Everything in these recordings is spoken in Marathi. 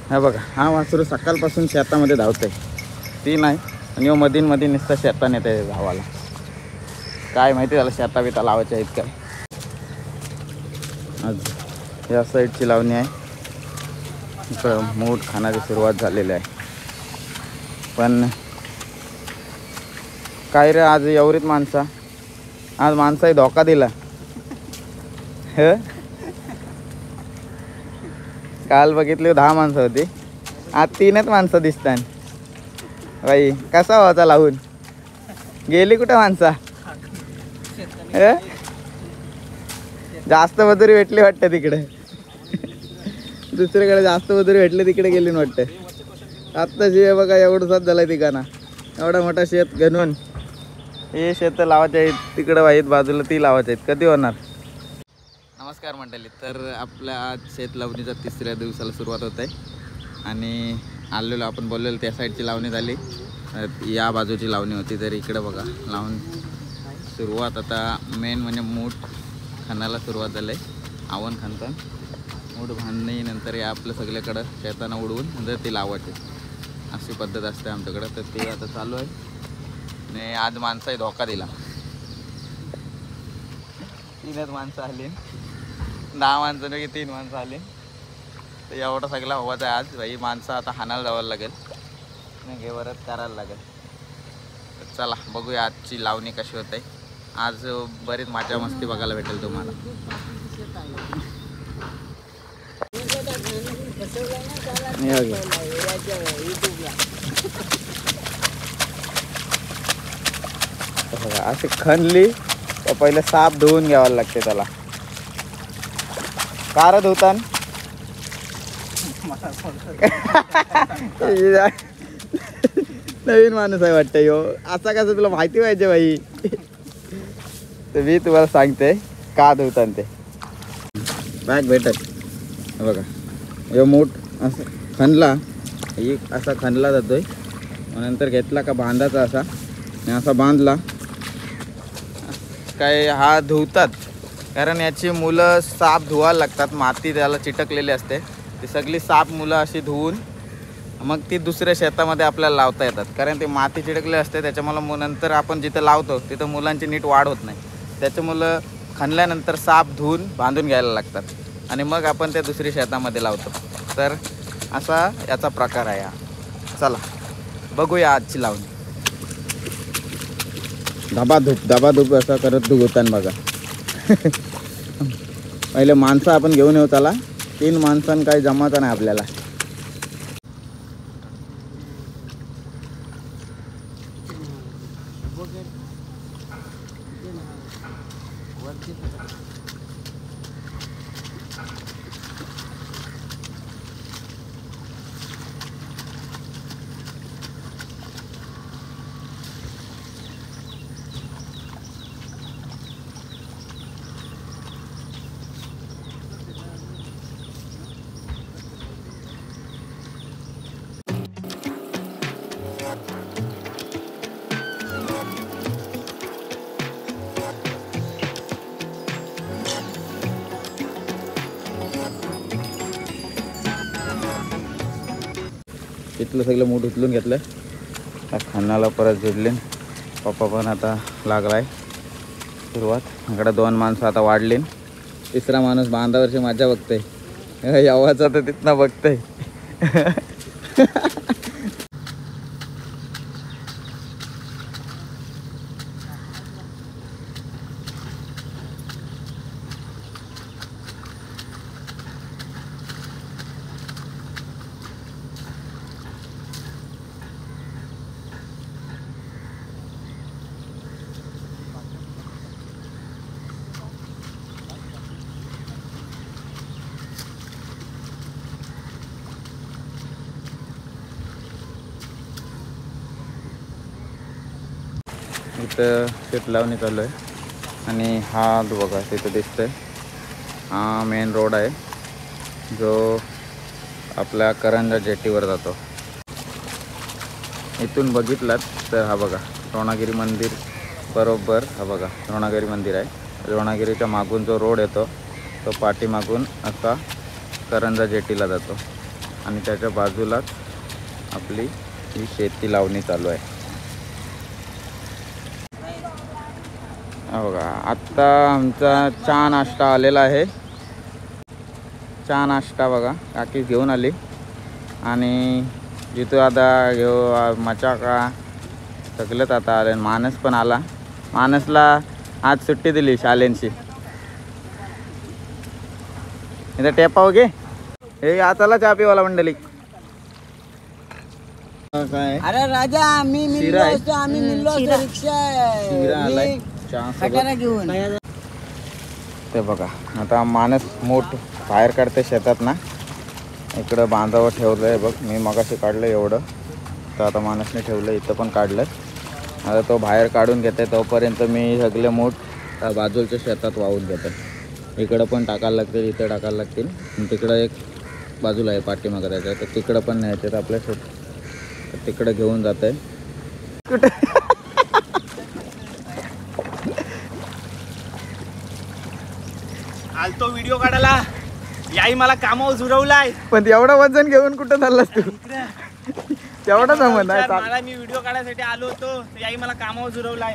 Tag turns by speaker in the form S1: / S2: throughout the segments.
S1: हा बघा, हा वासरू सकाळपासून शेतामध्ये धावतंय. ती नाही आणि मधीन मधीन नुसतं शेताने येते धावाला. काय माहिती त्याला शेता बिता लावायच्या आहेत काय. आज या साईडची लावणी आहे. इकडं मूठ खाण्याची सुरुवात झालेली आहे. पण काय रे आज एवढीच माणसा, आज माणसाही धोका दिला. ह काल बघितली 10 माणसं होती, आज 3च माणसं दिसतात. बाई कसा होता लावून गेली कुठं माणसा. जास्त मजुरी भेटली वाटतं तिकडे. दुसरीकडे जास्त मजुरी भेटली तिकडे गेली वाटतं. आत्ताची आहे बघा एवढंच झालं ठिकाणा. एवढा मोठा शेत घणून हे शेत लावायचे आहेत तिकडं वाईट बाजूला ती लावायचे आहेत. कधी होणार. नमस्कार मंडळी. तर आपल्या आज शेत लावणीच्या 3ऱ्या दिवसाला सुरुवात होत आहे आणि आलेलो आपण बोललेलो त्या साईडची लावणी झाली, या बाजूची लावणी होती. तर इकडे बघा लावून सुरुवात आता मेन म्हणजे मूठ खाण्याला सुरुवात झाली आहे. आवण खाणतान मूठ बांधणी नंतर या आपलं सगळीकडं शेताना उडवून नंतर ती लावायची अशी पद्धत असते आमच्याकडं. तर ते आता चालू आहे आणि आज माणसाही धोका दिला. 3च माणसं आली, 10 माणसं की 3 माणसं आली. तर एवढा सगळा हवाच आहे आज. भाई माणसं आता हाणायला जावं लागेल नाही घे वरच करायला लागेल. तर चला बघूया आजची लावणी कशी होते. आज बरीच मजा मस्ती बघायला भेटेल तुम्हाला. असे खणली तर पहिले साप धुवून घ्यावं लागते त्याला. कार धुतान नवीन माणूस आहे वाटतं यो. असा कसं तुला माहिती पाहिजे बाई. तर मी तुम्हाला सांगते का धुतान ते. बॅग भेटत बघा यो मूठ असं खणला, एक असा खणला जातोय. नंतर घेतला का बांधाचा असा आणि असा बांधला काय हा धुवतात. कारण याची मुलं साप धुवायला लागतात. माती त्याला चिटकलेली असते. ती सगळी साप मुलं अशी धुवून मग ती दुसऱ्या शेतामध्ये आपल्याला लावता येतात. कारण ती माती चिटकलेली असते त्याच्यामुळं नंतर आपण जिथं लावतो तिथं मुलांची नीट वाढ होत नाही. त्याच्यामुळं खणल्यानंतर साप धुवून बांधून घ्यायला लागतात आणि मग आपण त्या दुसऱ्या शेतामध्ये लावतो. तर असा याचा प्रकार आहे हा. चला बघूया आजची लावणी. धबाधूप असं करत धुवतान बघा. पहिले माणसं आपण घेऊन येऊ त्याला. 3 माणसांना काही जमायचं नाही आपल्याला. इथलं सगळं मूठ उचलून घेतलं. खाण्याला परत जोडले. पप्पा पण आता लागलाय सुरुवात. इकडे 2 माणसं आता वाढली. 3रा माणूस बांधावरची मजा बघतोय. यावाचा तर तिथनं बघतोय. इथं शेत लावणी चालू आहे आणि हा बघा तिथं दिसतंय हा मेन रोड आहे जो आपल्या करंजा जेटीवर जातो. इथून बघितलात तर हा बघा द्रोणागिरी मंदिर बरोबर. हा बघा द्रोणागिरी मंदिर आहे. द्रोणागिरीच्या मागून जो रोड येतो तो पाठीमागून असा करंजा जेटीला जातो. आणि त्याच्या बाजूलाच आपली ही शेती लावणी चालू आहे. बघा आत्ता आमचा चहा नाश्ता आलेला आहे. चहा नाश्ता बघा काकी घेऊन आली. आणि जिथं आता घेऊ मचाका सगळंच आता आलं. मानस पण आला. मानसला आज सुट्टी दिली शालेंची. इथं टेपाव घे. हे आताला चहा पिवाला मंडळी. काय
S2: अरे राजा आम्ही मिळलो असतो, आम्ही मिळलो असतो.
S1: शिरा आलाय चहा
S2: रिक्षा घेऊन.
S1: ते बघा आता मानस मोठ बाहेर काढते शेतात ना. इकडं बांधावर ठेवलं आहे बघ. मी मगाशी काढलं एवढं. तर आता मानसने ठेवलं इथं पण काढलं. आता तो बाहेर काढून घेते. तोपर्यंत मी सगळे मूठ बाजूच्या शेतात वाहून घेते. इकडं पण टाकायला लागतील, इथं टाकायला लागतील. तिकडं एक बाजूला आहे पाठीमागं त्याच्या. तर तिकडं पण न्यायचे आपल्या शेत. तर तिकडं घेऊन जात आहे. कुठे
S3: आलतो व्हिडिओ काढायला. याई मला कामावर जुरवलाय.
S1: पण एवढं वजन घेऊन कुठं चाललास तू? तेवढा जमत नाही.
S3: मला मी व्हिडिओ काढायसाठी आलो होतो. याई मला कामावर जुरवलाय.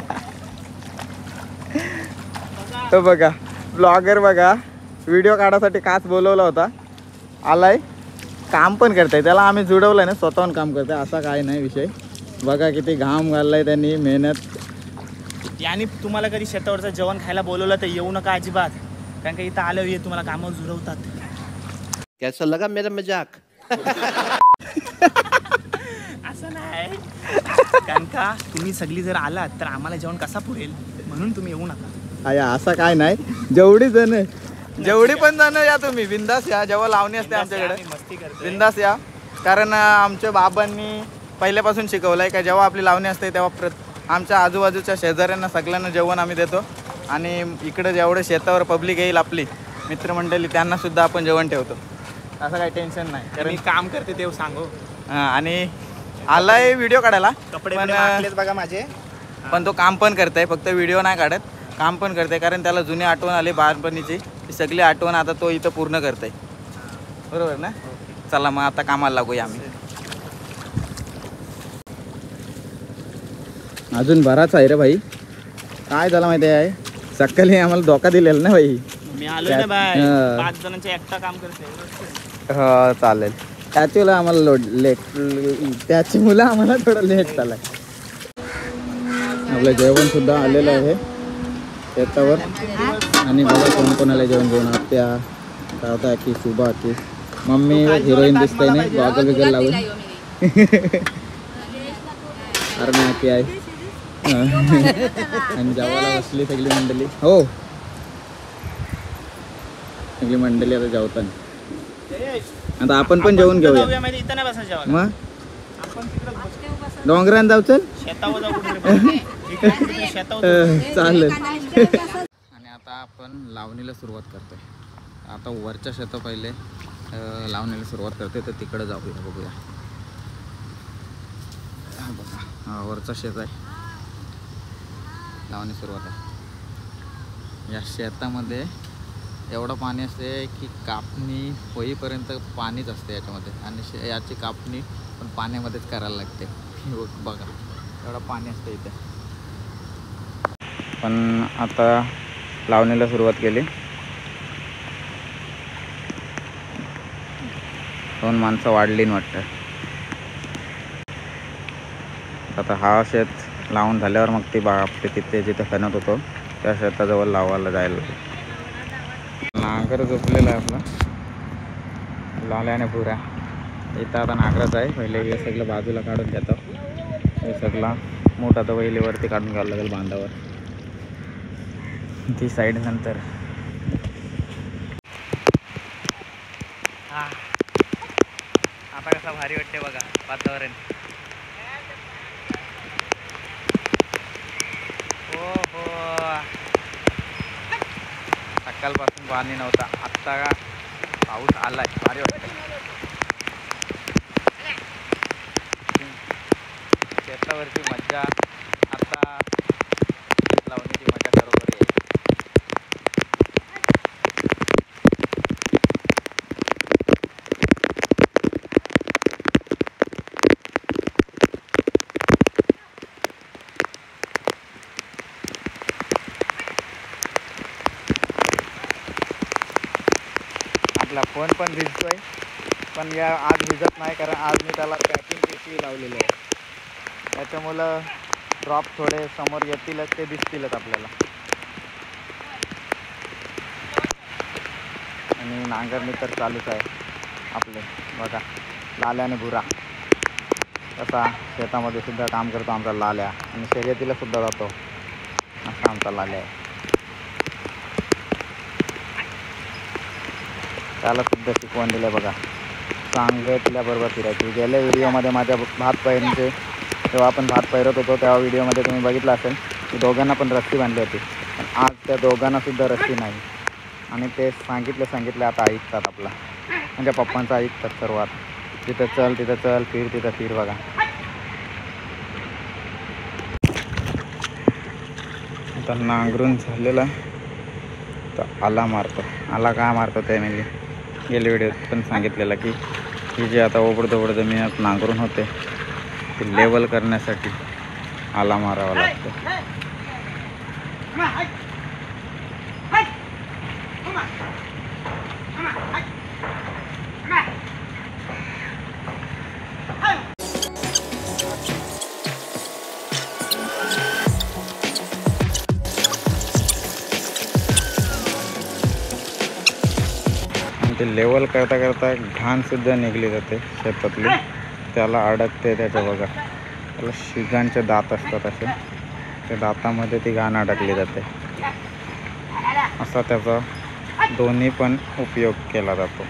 S1: तो बघा ब्लॉगर बघा व्हिडिओ काढायसाठी खास बोलवला होता. आलाय काम पण करताय. त्याला आम्ही जुडवलं ना स्वतःहून काम करताय असा काय नाही विषय. बघा किती घाम घाललाय त्यांनी मेहनत.
S3: याने तुम्हाला कधी शेतावरचं जेवण खायला बोलवलं तर येऊ नका अजिबात. कारण का इथं आल्यावर ये तुम्हाला कामावर जुरवतात.
S4: कैसा लगा मेरा मजाक?
S3: असं नाही. कारण का तुम्ही सगळी जर आलात तर आम्हाला जेवण कसा पुरेल, म्हणून तुम्ही येऊ नका.
S1: आया असं काय नाही. जेवढी पण जण या तुम्ही बिंदास या. जेव्हा लावणी असते आमच्याकडे
S3: मस्ती करतो.
S1: बिंदास या. कारण आमच्या बाबांनी पहिल्यापासून शिकवलंय का जेव्हा आपली लावणी असते तेव्हा आमच्या आजूबाजूच्या शेजाऱ्यांना सगळ्यांना जेवण आम्ही देतो. आणि इकडे जेवढं शेतावर पब्लिक येईल आपली मित्रमंडळी त्यांना सुद्धा आपण जेवण ठेवतो. असं काही टेन्शन नाही.
S3: कारण मी काम करते ते सांगू.
S1: आणि आलाय व्हिडिओ काढायला.
S3: कपडे
S1: पण
S3: बघा माझे.
S1: पण तो काम पण करताय. फक्त व्हिडिओ नाही काढत, काम पण करते. कारण त्याला जुनी आठवण आली बालपणीची. ती सगळी आठवण आता तो इथं पूर्ण करताय. बरोबर ना? चला मग आता कामाला लागूया आम्ही. अजून बराच आहे रे भाई. काय झालं माहिती आहे सकाळी आम्हाला धोका दिलेला ना भाई.
S3: मी आलो ना बाय. 5 जणांचे एकटा काम करते.
S1: हो चालेल. त्याची मुलं आम्हाला त्याची मुलं आम्हाला थोडं लेट चालय. आपलं जेवण सुद्धा आलेलं आहे शेतावर. आणि बघा कोण कोणाला जेवण घेऊन. आत्या, दादा की शुभा की मम्मी हिरोईन दिसते नाही गॉगल बिगल लावून. अरे नाही की आहे. आणि जेवायला बसली सगळी मंडळी. हो सगळी मंडळी आता जेवताना. आता आपण पण जेवून घेऊया.
S3: इथं नाही बसायचं जेवायला.
S1: मग डोंगरान जाऊ चल.
S3: शेतावर जाऊ कुठे शेतावर.
S1: चालेल. आणि आता आपण लावणीला सुरुवात करतोय. आता वरच्या शेता पहिले लावणीला सुरुवात करते. तर तिकडे जाऊया बघूया. हा बघा हा वरचा शेत आहे. लावणी सुरुवात आहे. या शेतामध्ये एवढं पाणी असते की कापणी होईपर्यंत पाणीच असते याच्यामध्ये. आणि याची कापणी पण पाण्यामध्येच करायला लागते. बघा एवढं पाणी असतं इथे. पण आता लावणीला सुरुवात केली. 2 माणसं वाढली वाटतं. आता हा शेत लावून झाल्यावर मग ती आपले तिथे जिथे खणत होतो त्या शेताजवळ लावायला जायला लागेल. नांगर झोपलेला आहे आपला लाल्याने पुऱ्या. इथं आता नांगरच आहे. पहिले हे सगळं बाजूला काढून घेतो. हे सगळं मोठा तर वरती काढून घ्यावं लागेल बांधावर. ती साईड नंतर.
S3: हा आता कसा भारी वाटते बघा वातावरण. हो हो सकाळपासून पाणी नव्हता. आत्ता का पाऊस आलाय. भारी वाटतं. शेतावरची मज्जा आता लावण्याची मजा खरोखर आहे.
S1: फोन पण भिजतोय, पण या आज भिजत नाही कारण आज मी त्याला पॅकिंग पिशवी लावलेली आहे. त्याच्यामुळं ड्रॉप थोडे समोर येतीलच, ते दिसतीलच आपल्याला. आणि नांगरणी तर चालूच आहे आपले. बघा लाल्या आणि भुरा कसा शेतामध्ये सुद्धा काम करतो आमचा लाल्या, आणि शर्यतीला सुद्धा जातो असा आमचा लाल्या आहे. त्याला सुद्धा शिकवण दिलं बघा, सांगितल्याबरोबर फिरायची. गेल्या व्हिडिओमध्ये माझ्या भात पैरणीचे, तेव्हा आपण भात पैरत होतो तेव्हा व्हिडिओमध्ये तुम्ही बघितलं असेल की दोघांना पण रस्सी बांधली होती, पण आज त्या दोघांना सुद्धा रस्सी नाही. आणि ते सांगितले आता ऐकतात आपला, म्हणजे पप्पांचा ऐकतात सर्वात. तिथं चल तिथं चल, फिर तिथं फिर. बघा आता नांगरून झालेला तर आला मारतो. आला का मारतो ते म्हणजे गेल्या व्हिडिओत पण सांगितलेलं की ही जी आता ओबड जमिनीत नांगरून होते ती लेवल करण्यासाठी आला मारावा लागतो. ते लेवल करता करता घाणसुद्धा निघली जाते शेतातली, त्याला अडकते. त्याच्या बघा त्याला शिगांचे दात असतात असे, त्या दातामध्ये ती घाण अडकली जाते. असा त्याचा दोन्ही पण उपयोग केला जातो.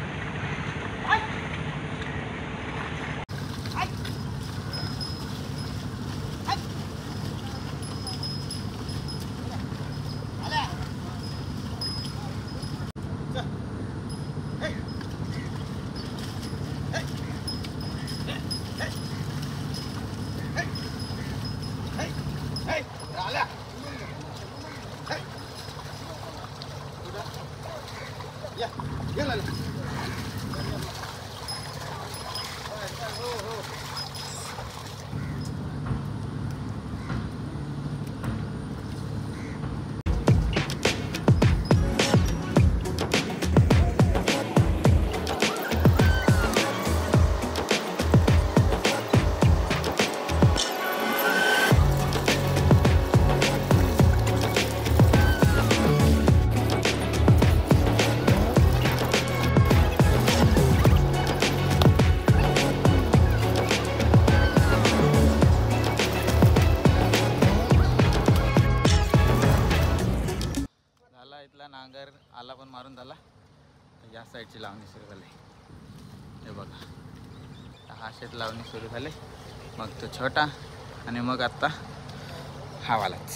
S1: नांगर आला पण मारून झाला. या साईडची लावणी सुरू झाली. हे बघा हा शेत लावणी सुरू झाले, मग तो छोटा आणि मग आत्ता हा वालाच.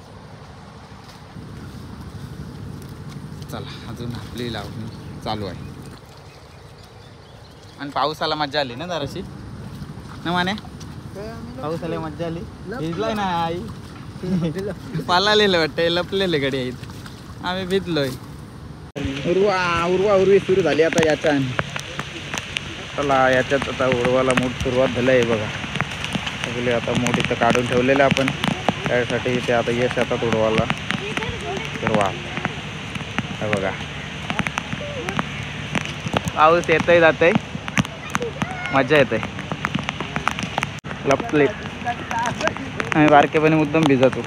S1: चला अजून आपली लावणी चालू आहे. आणि पाऊस आला मज्जा आली ना जराशी ना माने, पाऊस आला मज्जा आली. भिजलाय ना आई, पालालेलं वाटतं, लपलेले गडी आहेत. आम्ही भिजलोय. उर्वी सुरू झाली आता याच्या. चला याच्यात आता उडवाला मूठ सुरुवात झाली आहे बघा. सगळे आता मूठ इथं काढून ठेवलेलं आपण त्यासाठी. इथे आता यश आता उडवाला सुरुवात. हे बघा पाऊस येतंय जातंय, मजा येते. लपले आम्ही बारकेपणी मुद्दाम भिजतो.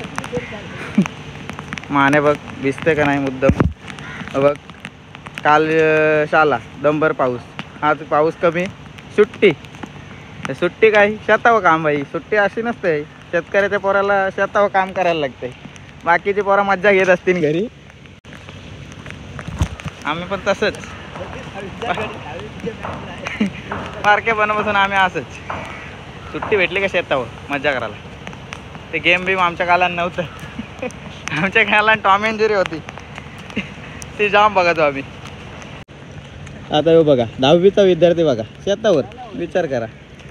S1: माने बघ भिजते का नाही मुद्दाम. बघ काल शाला दंबर पाऊस, आज पाऊस कमी, सुट्टी. सुट्टी काय शेतावं काम बाई. सुट्टी अशी नसते, शेतकऱ्याच्या पोराला शेतावं काम करायला लागते. बाकीची पोरं मज्जा घेत असतील घरी, आम्ही पण तसंच. बारकेपणापासून आम्ही असंच. सुट्टी भेटली का शेतावर मज्जा करायला. ते गेम बीम आमच्या कालात नव्हतं. आमच्या कालात टॉम अँड जेरी होती, ती जाम बघतो आम्ही. आता हो बघा 10वीचा विद्यार्थी बघा शेतावर, विचार करा.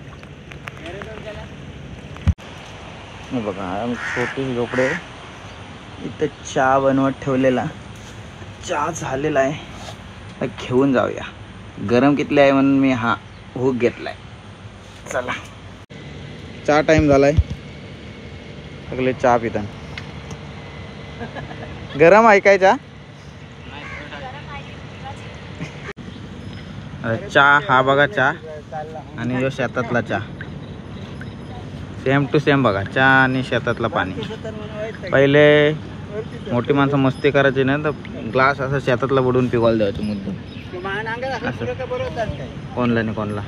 S1: बघा आम्ही छोटी झोपडे इथं चहा बनवत ठेवलेला. चहा झालेला आहे, तर घेऊन जाऊया. गरम कितले आहे म्हणून मी हा हुक घेतलाय. चला चहा टाइम झालाय, सगळे चहा पिता. गरम आहे काय चहा? चहा हा बघा चहा आणि यो शेतातला चहा सेम टू सेम बघा. चहा आणि शेतातलं पाणी. पहिले मोठी माणसं मस्ती करायची ना तर ग्लास असं शेतातला बुडून पिकवायला द्यायचं मुद्दम. कोणला नाही कोणला.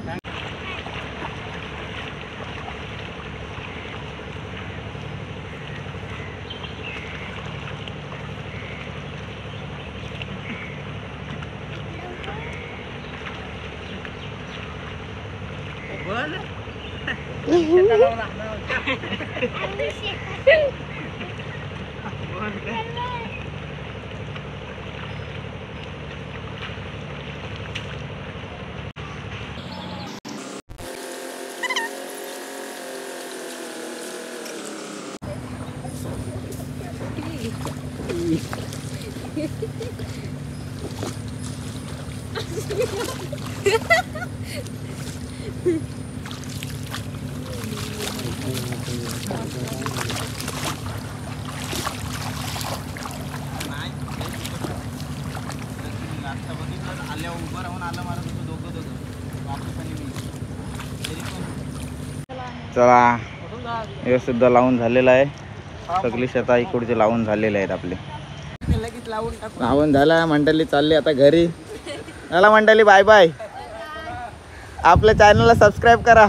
S1: चला हे सुद्धा लावून झालेलं आहे. सगळी शेता इकडचे लावून झालेले आहेत आपले. लावून झाला. मंडळी चालली आता घरी. चला मंडळी बाय बाय. आपल्या चॅनलला सबस्क्राईब करा.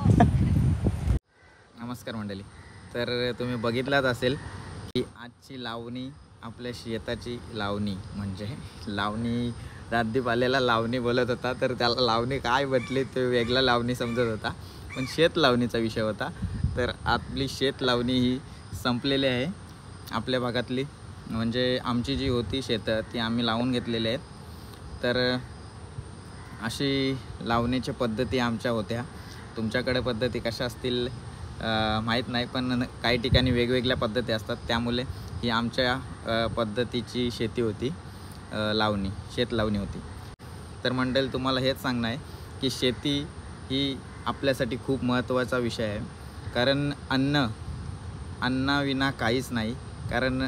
S1: नमस्कार मंडळी. तर तुम्ही बघितलाच असेल की आजची लावणी आपल्या शेताची लावणी म्हणजे लावणी. राजदीप आलेला लावणी बोलत होता तर त्याला लावणी काय म्हटली ते वेगळा लावणी समजत होता पण शेत लावणीचा विषय होता. तर आपली शेत लावणी ही संपलेली आहे आपल्या भागातली. म्हणजे आमची जी होती शेतं ती आम्ही लावून घेतलेली आहेत. तर अशी लावण्याच्या पद्धती आमच्या होत्या. तुमच्याकडे पद्धती कशा असतील माहीत नाही पण काही ठिकाणी वेगवेगळ्या पद्धती असतात. त्यामुळे ही आमच्या पद्धतीची शेती होती. लावणी शेत लावणी होती. तर मंडळी तुम्हाला हेच सांगणं आहे की शेती ही आपल्यासाठी खूप महत्त्वाचा विषय आहे. कारण अन्नाविना काहीच नाही. कारण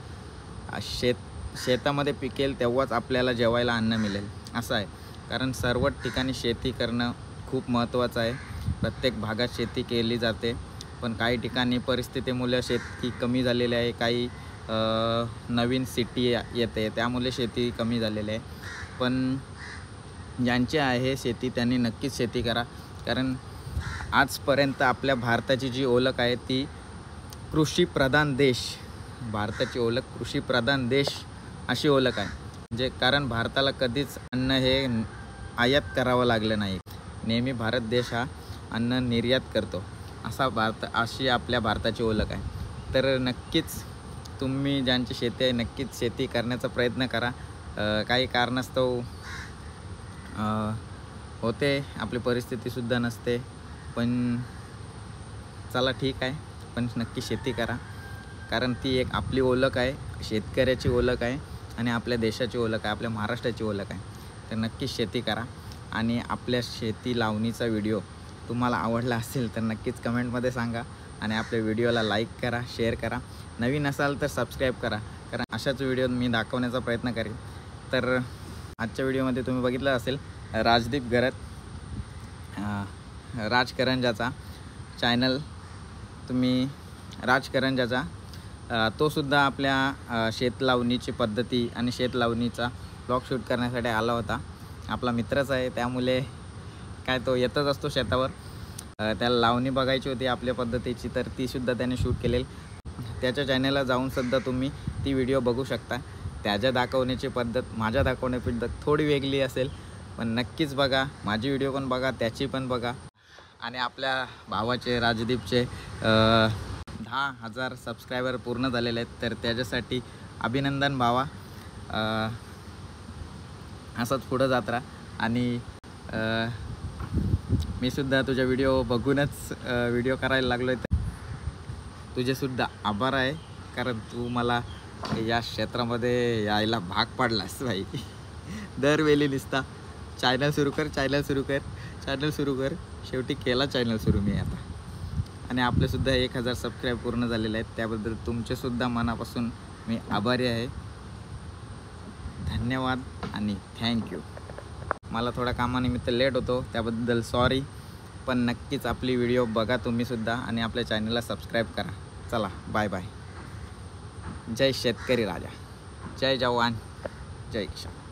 S1: शेतामध्ये पिकेल तेव्हाच आपल्याला जेवायला अन्न मिळेल असं आहे. कारण सर्व ठिकाणी शेती करणं खूप महत्त्वाचं आहे. प्रत्येक भागात शेती केली जाते पण काही ठिकाणी परिस्थितीमुळे शेती कमी झालेली आहे. काही नवीन सिटी येते त्यामुळे शेती कमी झालेली आहे. पण ज्यांची आहे शेती त्यांनी नक्कीच शेती करा. कारण आजपर्यंत आपल्या भारताची जी ओळख आहे ती कृषीप्रधान देश. भारताची ओळख कृषीप्रधान देश अशी ओळख आहे. म्हणजे कारण भारताला कधीच अन्न हे आयात करावं लागलं नाही. नेहमी भारत देश हा अन्न निर्यात करतो अशी आपल्या भारताची ओळख आहे. तर नक्कीच तुम्ही ज्यांची शेती आहे नक्कीच शेती करण्याचा प्रयत्न करा. काही कारणास्तव होते आपली परिस्थितीसुद्धा नसते पण चला ठीक आहे. पण नक्की शेती करा कारण ती एक आपली ओळख आहे. शेतकऱ्याची ओळख आहे आणि आपल्या देशाची ओळख आहे. आपल्या महाराष्ट्राची ओळख आहे. तर नक्कीच शेती करा. आणि आपल्या शेती लावणीचा व्हिडिओ तुम्हाला आवडला असेल तर नक्कीच कमेंटमध्ये सांगा. आणि आपल्या व्हिडिओला लाईक करा, शेअर करा. नवीन असाल तर सबस्क्राईब करा कारण अशाच व्हिडिओ मी दाखवण्याचा प्रयत्न करेन. तर आजच्या व्हिडिओमध्ये तुम्ही बघितलं असेल राजदीप गरत राजकरंजाचा चॅनल तुम्ही राजकरंजाचा तोसुद्धा आपल्या शेत लावणीची पद्धती आणि शेत लावणीचा ब्लॉग शूट करण्यासाठी आला होता. आपला मित्रच आहे त्यामुळे काय तो येतच असतो शेतावर. त्याला लावणी बघायची होती आपल्या पद्धतीची तर तीसुद्धा त्याने शूट केलेली. त्याच्या चॅनलला जाऊनसुद्धा तुम्ही ती व्हिडिओ बघू शकता. त्याच्या दाखवण्याची पद्धत माझ्या दाखवण्याची पद्धत थोडी वेगळी असेल पण नक्कीच बघा. माझी व्हिडिओ पण बघा त्याची पण बघा. आणि आपल्या भावाचे राजदीपचे 10,000 सबस्क्रायबर पूर्ण झालेले आहेत तर त्याच्यासाठी अभिनंदन भावा. असंच पुढं जात राहा. आणि मी सुद्धा तुझ्या व्हिडिओ बघूनच व्हिडिओ करायला लागलो आहे. तुझेसुद्धा आभार आहे कारण तू मला या क्षेत्रामध्ये यायला भाग पाडलास भाई. दरवेळी निसता चॅनल सुरू कर शेवटी केला चॅनल सुरू मी आता. आणि आपलेसुद्धा 1,000 सबस्क्राईब पूर्ण झालेले आहेत त्याबद्दल तुमचेसुद्धा मनापासून मी आभारी आहे. धन्यवाद आणि थँक्यू. मला थोडा कामानिमित्त लेट होतो, त्याबद्दल सॉरी. पण नक्कीच आपली व्हिडिओ बघा तुम्हीसुद्धा आणि आपल्या चॅनलला सबस्क्राईब करा. चला बाय बाय. जय शेतकरी राजा, जय जवान, जय किसान.